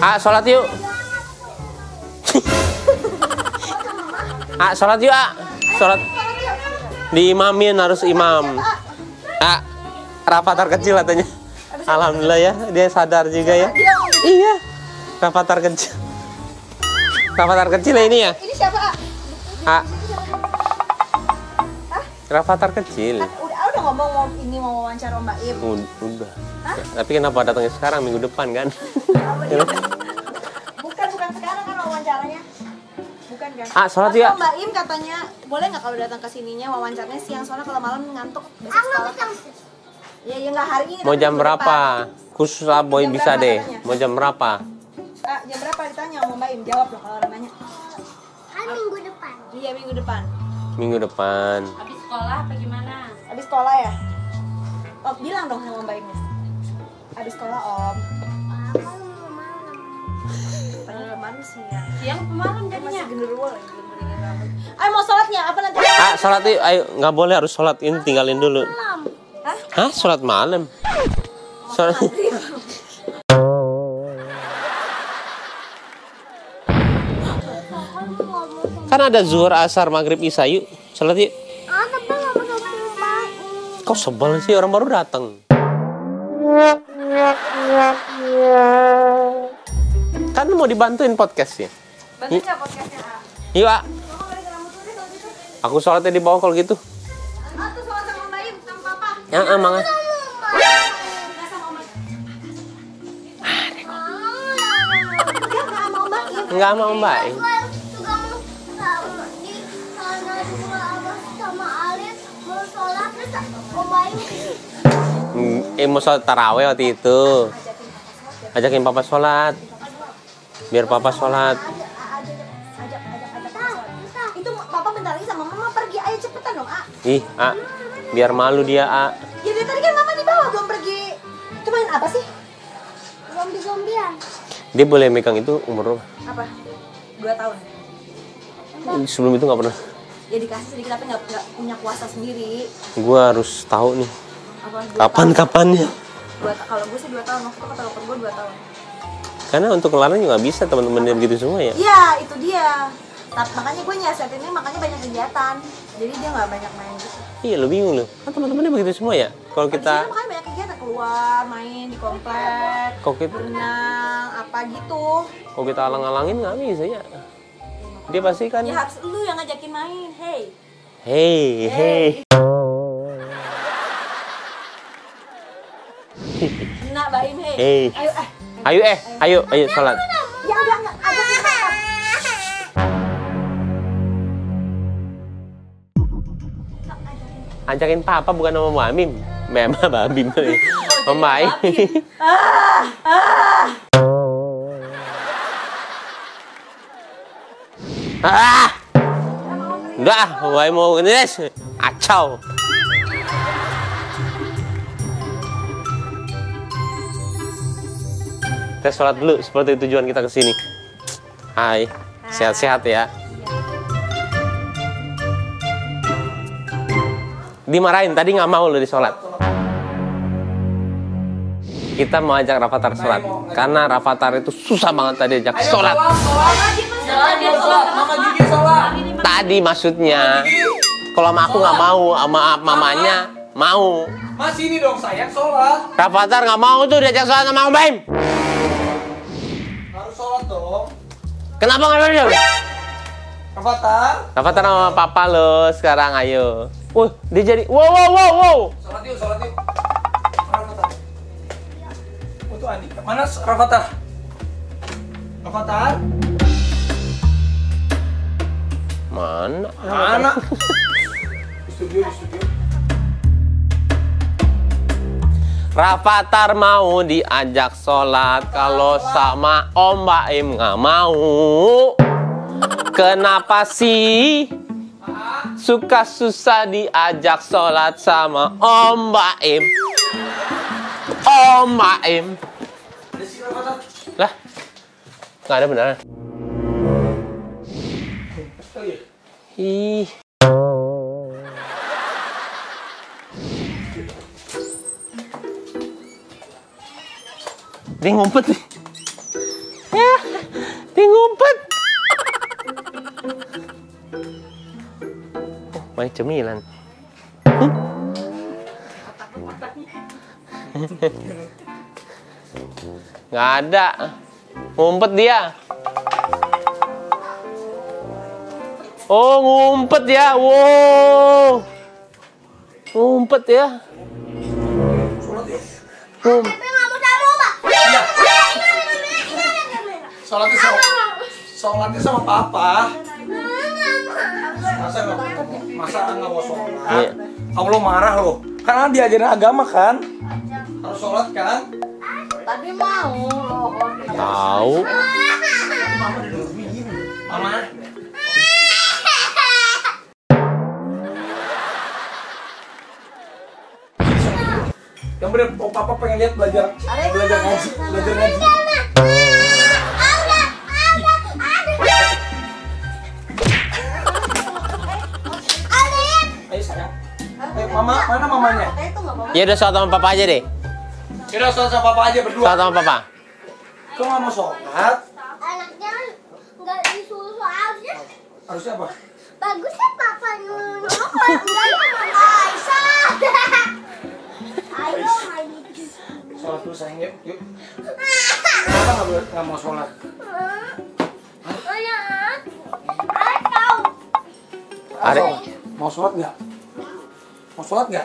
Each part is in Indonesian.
Sholat yuk. Sholat yuk, Sholat. Diimamin, harus imam. Rafathar kecil katanya. Alhamdulillah ya, dia sadar juga ya. Iya. Rafathar kecil. Rafathar kecil ya ini ya? Ini siapa, Rafathar kecil. Udah ngomong mau wawancara Mbak Im. Udah. Tapi kenapa datangnya sekarang, minggu depan kan? Bukan sekarang kan wawancaranya. Bukan kan? Sholat ya. Mbak Im katanya boleh nggak kalau datang ke sininya wawancaranya siang, soalnya kalau malam ngantuk besok sekolah. Ya nggak hari ini. Mau jam berapa? Khusus Boy bisa deh. Mau jam berapa? Jam berapa ditanya sama Mbak Im? Jawab loh kalau orang nanya. Kan minggu depan. Iya, minggu depan. Minggu depan. Habis sekolah apa gimana? Habis sekolah ya? Oh, bilang dong sama Mbak Im. Habis sekolah, Om. Tanya malam sih ya. Siang ke malam jadinya. Masih genderuwo lagi, belum beringin rambut. Ayo mau sholatnya, apa nanti? Sholat yuk. Ayo, nggak boleh, harus sholat. Ini tinggalin dulu. Hah? Sholat malam. Sholat. Kan ada zuhur, asar, maghrib, isya. Yuk, sholat yuk. Tapi nggak mau Mbak Im. Kok sebel sih, orang baru datang. Kan mau dibantuin podcastnya. Bantu nggak podcastnya, Yuk, Mama balik ke rambut dulu deh kalau gitu. Aku sholatnya di bawah kalau gitu. Tuh sholat sama Mbak Im, sama Papa. Ya, mangan. Nggak sama Om Mbak Im. Dia nggak sama Mbak Im. Enggak mau Mbak. Sama Alif mau sholat terus Om Baim Mau sholat taraweh waktu itu. Ajakin papa sholat. Biar papa sholat. Ajak. Itu Papa bentar lagi sama Mama pergi. Ayo cepetan dong, Ih, biar malu dia, Ya dari tadi kan Mama di bawah belum pergi. Itu main apa sih? zombie-zombian. Dia boleh megang itu umur berapa? Apa? 2 tahun. Sebelum itu nggak pernah. Ya dikasih sedikit tapi nggak punya kuasa sendiri. Gua harus tahu nih. Apa? Kapan-kapannya. Kalau gue sih 2 tahun. Maksudnya kata dokter gue 2 tahun. Karena untuk ngelarang juga bisa teman-teman dia begitu semua ya. Iya, itu dia. Makanya gue nyiasatinnya makanya banyak kegiatan. Jadi dia nggak banyak main gitu. Iya, lo bingung lo. Kan teman-temannya begitu semua ya. Kalau Di kita, sini makanya banyak kegiatan, keluar, main di komplek, kalau kita, berenang, apa gitu. kalau kita alang-alangin nggak bisa ya. Dia pasti kan. Ya harus lu yang ngajakin main, hey. Hey. Nah, Baim, hey. Hey. Ayo sholat. Ya udah, ajakin Papa. Ajakin papa bukan sama Mamim. Mema Babim. Om Baim. Udah, gue mau ini deh. Acau. Kita sholat dulu, seperti tujuan kita ke sini. Hai, sehat-sehat ya. Dimarahin, tadi nggak mau lo di sholat. Kita mau ajak Rafathar sholat. Karena Rafathar itu susah banget tadi ajak sholat. Tadi maksudnya, kalau sama aku nggak mau, sama mamanya mau. Mas ini dong sayang sholat. Rafathar nggak mau tuh diajak sholat sama Om Baim. Harus sholat dong. Kenapa nggak mau dia? Rafathar. Rafathar sama papa lo sekarang, ayo. Dia jadi, wow. Sholat yuk. Rafathar. Tuh Andi. Mana Rafathar? Rafathar? Mana? Di studio. Rafathar mau diajak sholat, kalau sama Om Baim nggak mau. Kenapa sih suka susah diajak sholat sama Om Baim? Om Baim. Ada si Rafathar. Lah, nggak ada beneran. Oh iya. Ih. Dia ngumpet nih. Ya. Main cemilan. Nggak ada. Ngumpet dia. Oh, ngumpet ya. Wow. Ngumpet ya. Tapi nggak mau sama Oma. Iya. Ini. Sholatnya sama papa. Masa nggak mau sholat? Iya. Kamu lo marah lo? Karena diajarin agama kan? Harus sholat kan? Tadi mau loh. Tahu. Mama diduluin. Mama. Yang bener, oh, papa pengen lihat belajar ngaji. Ayo sayang. Ayo mama, mana mamanya? Ya udah sholat sama papa aja deh. Kira sholat sama papa aja berdua. Sholat sama papa. Kok nggak mau sholat? Anaknya nggak disuruh harusnya. Harusnya apa? Bagusnya papa nyuruh kalau enggak ya mama Aisyah. Ayo mandi. Sholat dulu sayang yuk. Yuk. Kenapa nggak mau sholat? Are. Mau sholat nggak? Mau sholat nggak?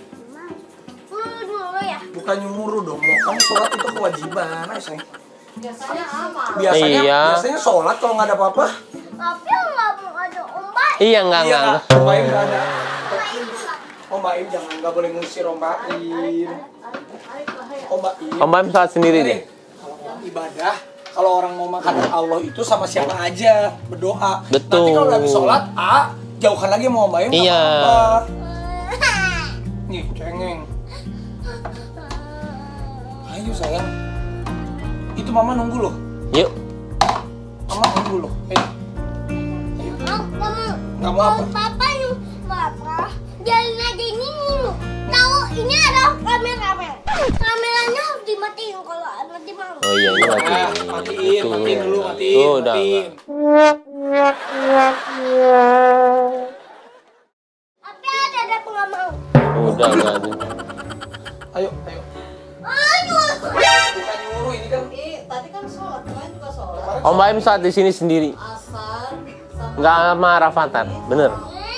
Dulu ya. Bukan nyuruh dong. Mau kan sholat itu kewajiban. Ayo sayang. Biasanya aman. Iya. Biasanya sholat kalau nggak ada apa-apa. Tapi nggak mau ada Om Baim. Iya enggak. Om Baim nggak ada. Om Baim juga. Om Baim jangan, nggak boleh ngusir Om Baim. Om Baim. Om Baim sholat sendiri deh. Kalau ibadah, kalau orang mau menghadap Allah itu sama siapa aja berdoa. Betul. Nanti kalau lagi sholat, jauhkan lagi sama Om Baim. nggak Iya. apa-apa. Nih, cengeng. Ayo sayang. Itu mama nunggu loh. Yuk. Mama nunggu loh. Ayo. Nggak mau apa? Papa yang Papa jalan aja ini dulu. Tahu ini ada kamera. Kameranya harus dimatiin kalau nanti mau. Oh iya, ini matiin. Matiin dulu, matiin. Tuh, udah. Matiin. Tapi ada nggak mau. Udah enggak ada. Ayo. Aduh. Bukan nyuruh, ini kan Tadi kan sholat, kemarin juga sholat. Om Baim sholat di sini sendiri. Asar sama Enggak sama Rafathar. Bener.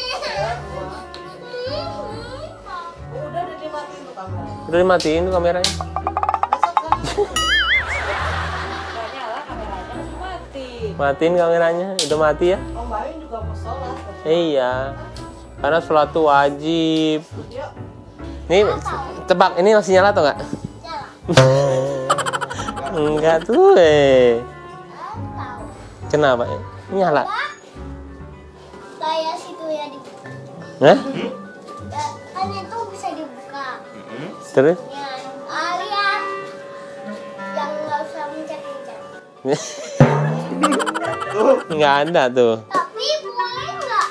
udah dimatiin tuh kamera. Udah dimatiin tuh kameranya. Besok kan Nggak nyala kameranya mati. Matiin kameranya. Udah mati ya? Om Baim juga mau sholat. Iya. Karena sholat tuh wajib. Yuk. Nih, tebak ini masih nyala atau enggak? Enggak tuh. Kenapa? Nyala. Kayak situ ya dibuka. Hah? Kan itu bisa dibuka. Terus? Ya, lihat. Yang nggak usah mencet-mencet. Enggak ada tuh. Tapi boleh nggak?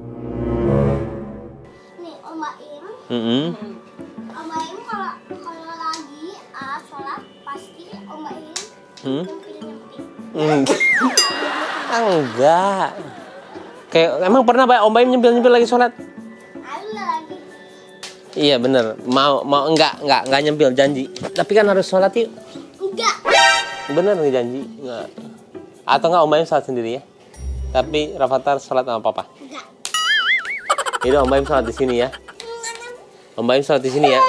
Nih, Om Baim. Om Baim kalau lagi sholat pasti Om Baim nyempil-nyempil. Enggak. Kayak emang pernah Pak Om Baim nyempil-nyempil lagi sholat? Ayo lagi. Iya bener. Mau enggak nyempil janji. Tapi kan harus sholat yuk. Enggak. Bener nih janji. Enggak. Atau enggak Om Baim sholat sendiri ya? Tapi Rafathar sholat sama papa. Enggak. Jadi Om Baim sholat di sini ya. Om Baim sholat di sini ya.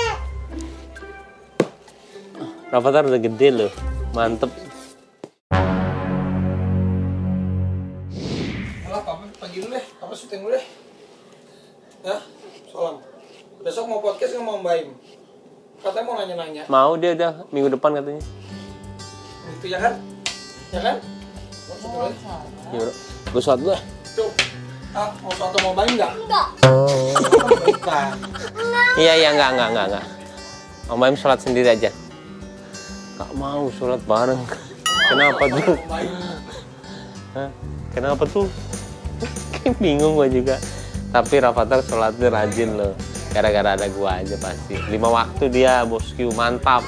Rafathar udah gede loh. Mantep. Alah, papa pagi dulu deh. Papa syuting dulu deh. Ya, salam. Besok mau podcast nggak mau Om Baim? Katanya mau nanya-nanya. Mau dia udah minggu depan katanya. Gitu ya kan? Ya kan? Mau syuting lagi? Ya bro. Gue sholat dulu ya. Tuh. Mau suatu mau Baim nggak? Enggak. Baiklah. Iya enggak. Om Baim sholat sendiri aja. Gak mau sholat bareng. Kenapa tuh? Hah? Kenapa tuh? Bingung gue juga. Tapi Rafathar sholatnya rajin loh. Gara-gara ada gua aja pasti. 5 waktu dia bosku, mantap.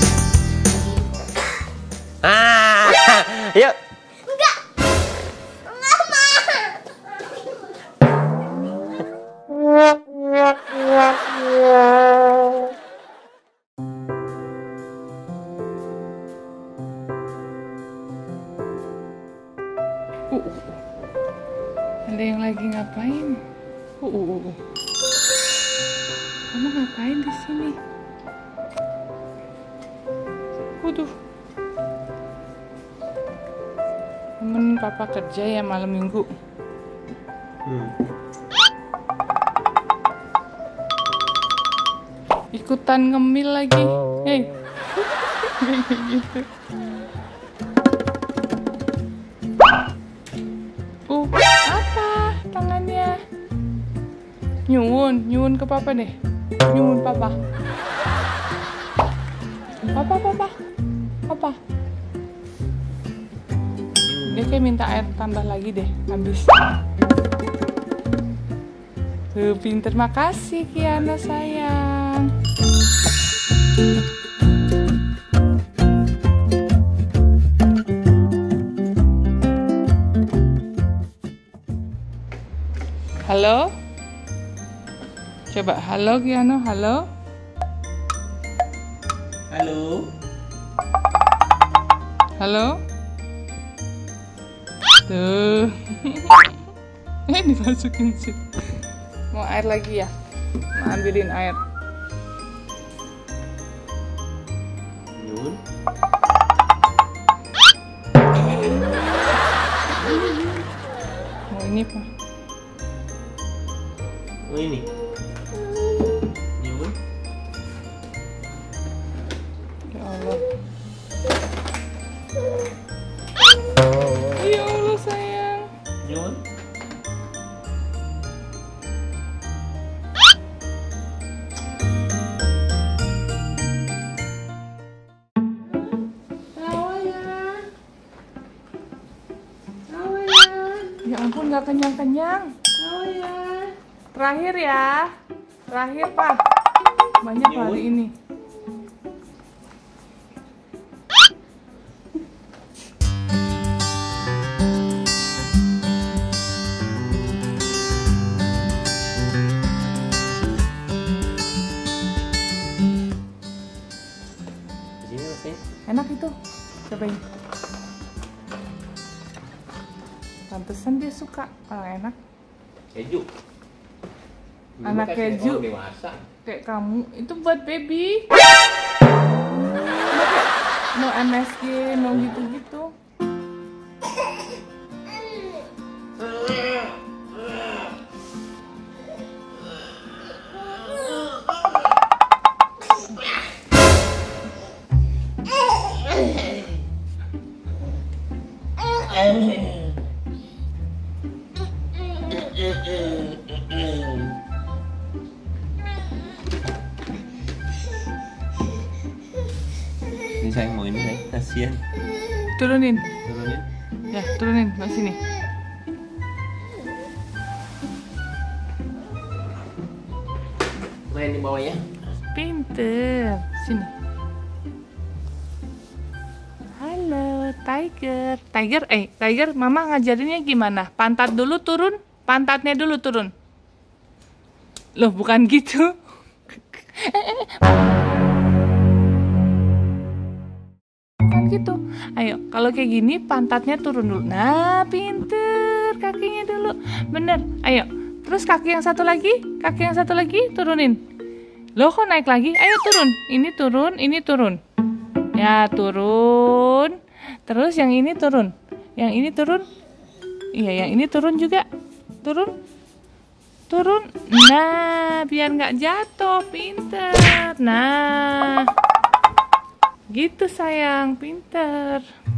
Yuk. Enggak. Ada yang lagi ngapain? Kamu ngapain di sini? Waduh. Temen papa kerja ya malam minggu. Ikutan ngemil lagi. Hei. Kayak gitu. Apa tangannya? Nyuwun ke papa deh. Nyuwun papa. Papa. Dia kayak minta air tambah lagi deh, habis. Tuh, pinter, makasih Kiana sayang. Halo? Coba halo Kiano, halo? Halo? Tuh. Dimasukin sih. Mau air lagi ya? Mau ambilin air. Mau ini Pak? Oh ini. Nyun. Ya Allah. Ya Allah sayang. Nyun. Ya ampun, gak kenyang-kenyang. Terakhir ya. Terakhir, Pak. Banyak hari ini. Sini rasanya. Enak itu. Cobain. Pantesan dia suka. Enak. Keju. Anak keju. Dewasa. Kayak kamu. Itu buat baby. No MSG, no gitu-gitu. Ini sayang mau ini sayang, kasihan. Turunin. Turunin. Ya, turunin. Ke sini. Main di bawah ya. Pinter. Sini. Halo, Tiger. Tiger, Mama ngajarinnya gimana? Pantat dulu turun, pantatnya dulu turun. Loh, bukan gitu. Bukan gitu. Ayo, kalau kayak gini pantatnya turun dulu. Nah, pinter. Kakinya dulu. Bener. Ayo. Terus kaki yang satu lagi turunin. Loh, kok naik lagi? Ayo turun. Ini turun, ini turun. Ya, turun. Terus yang ini turun. Yang ini turun. Iya, yang ini turun juga. Turun. Nah, biar nggak jatuh. Pinter. Nah. Gitu sayang, pinter.